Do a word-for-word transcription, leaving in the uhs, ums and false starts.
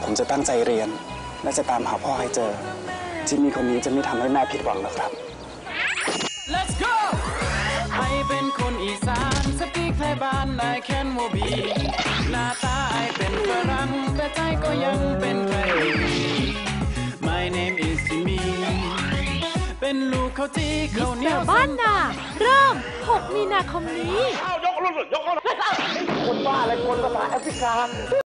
ผมจะตั้งใจเรียนและจะตามหาพ่อให้เจอจิมมี่คนนี้จะไม่ทำให้แม่ผิดหวังหรอกครับ Let's go ไอเป็นคนอีสานสปีกไทยบ้านไอแคนโมบีหน้าตาไอเป็นฝรั่งแต่ใจก็ยังเป็นไทย My name is Jimmy เป็นลูกเขาที่เขาเหนียวบ้านนาเริ่มหกมีนาคมนี้ยกรถยกรถคนบ้าอะไรคนภาษาแอฟริกา